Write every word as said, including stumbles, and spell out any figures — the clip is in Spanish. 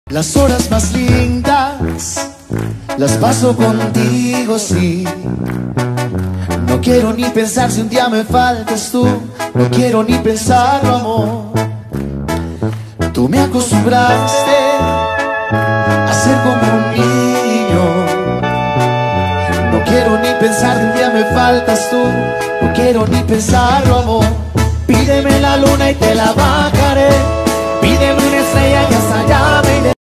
Las horas más lindas las paso contigo, sí. No quiero ni pensar si un día me faltas tú. No quiero ni pensarlo, amor. Tú me acostumbraste a ser como un niño. No quiero ni pensar si un día me faltas tú. No quiero ni pensarlo, amor. Pídeme la luna y te la bajaré. Pídeme una estrella y hasta allá me iré.